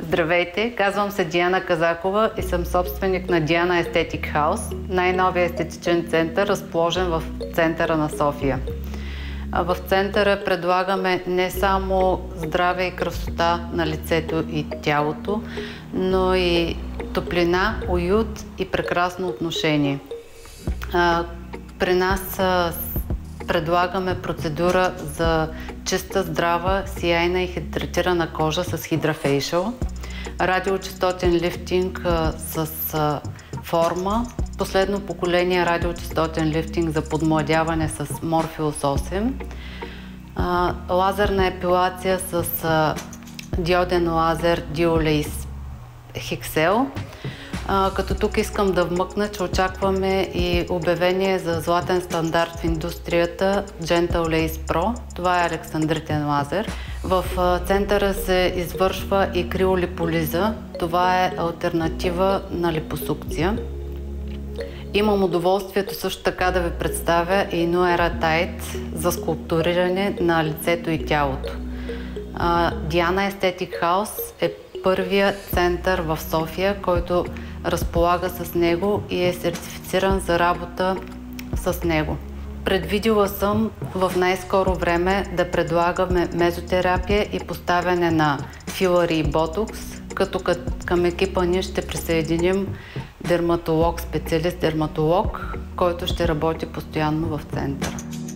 Здравейте, казвам се Диана Казакова и съм собственик на Диана Естетик Хаус, най-новия естетичен център, разположен в центъра на София. В центъра предлагаме не само здраве и красота на лицето и тялото, но и топлина, уют и прекрасно отношение. При нас предлагаме процедура за чиста, здрава, сияйна и хидратирана кожа с хидрафейшъл, радиочестотен лифтинг с форма, последно поколение радиочестотен лифтинг за подмладяване с Morpheus 8, лазерна епилация с диоден лазер Duolace Hexel. Като тук искам да вмъкна, че очакваме и обявение за златен стандарт в индустрията Gentle Lace Pro. Това е александритен лазер. В центъра се извършва и криолиполиза. Това е алтернатива на липосукция. Имам удоволствието също така да ви представя и Nuera Tight за скулптуриране на лицето и тялото. Diana Естетик Хаус е първият център в София, който разполага с него и е сертифициран за работа с него. Предвидила съм в най-скоро време да предлагаме мезотерапия и поставяне на филари и ботокс, като към екипа ние ще присъединим дерматолог, специалист дерматолог, който ще работи постоянно в центъра.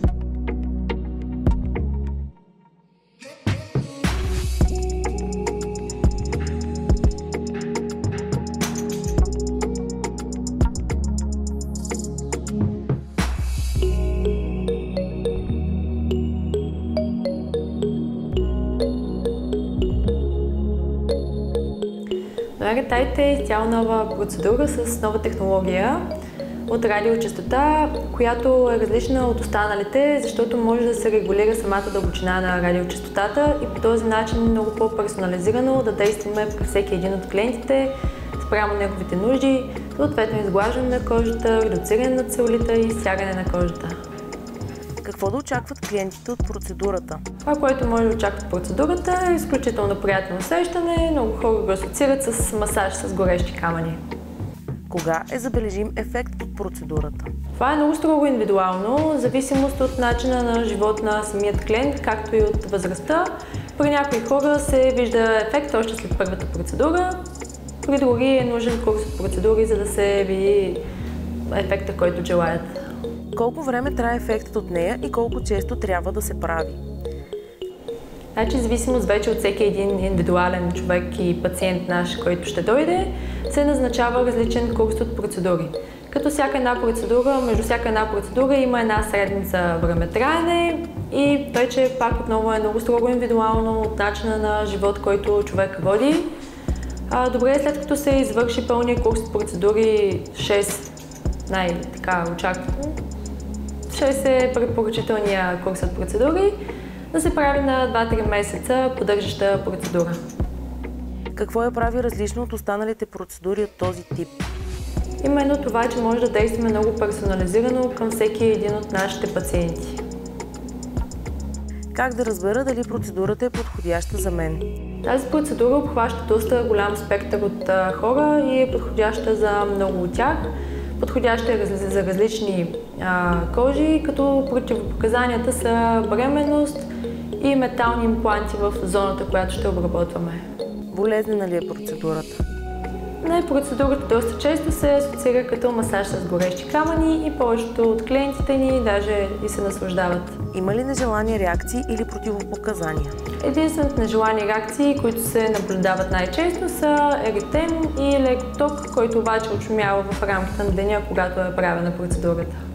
Nuera Tight е изцяло нова процедура с нова технология от радиочестота, която е различна от останалите, защото може да се регулира самата дълбочина на радиочестотата и по този начин много по-персонализирано да действаме при всеки един от клиентите спрямо неговите нужди, съответно изглаждане на кожата, редуциране на целулита и стягане на кожата. Какво да очакват клиентите от процедурата? Това, което може да очакват процедурата е изключително приятно усещане. Много хора го асоциират с масаж с горещи камъни. Кога е забележим ефект от процедурата? Това е много строго индивидуално, в зависимост от начина на живот на самият клиент, както и от възрастта. При някои хора се вижда ефект още след първата процедура, при други е нужен курс от процедури, за да се види ефекта, който желаят. Колко време трае ефектът от нея и колко често трябва да се прави? Значи, зависимост вече от всеки един индивидуален човек и пациент наш, който ще дойде, се назначава различен курс от процедури. Като всяка една процедура, между всяка една процедура има една седмица време траене и вече пак отново е много строго индивидуално от начина на живот, който човек води. Добре, след като се извърши пълния курс от процедури, 6 е препоръчителния курс от процедури, да се прави на 2-3 месеца поддържаща процедура. Какво я прави различно от останалите процедури от този тип? Именно това, че може да действаме много персонализирано към всеки един от нашите пациенти. Как да разбера дали процедурата е подходяща за мен? Тази процедура обхваща доста голям спектър от хора и е подходяща за много от тях. Подходяща е за различни кожи, като противопоказанията са бременност и метални импланти в зоната, която ще обработваме. Болезнена ли е процедурата? Не, процедурата доста често се асоциира като масаж с горещи камъни и повечето от клиентите ни даже и се наслаждават. Има ли нежелани реакции или противопоказания? Единствените нежелани реакции, които се наблюдават най-често, са еритем и лекоток, който обаче отшумява в рамките на деня, когато е правена процедурата.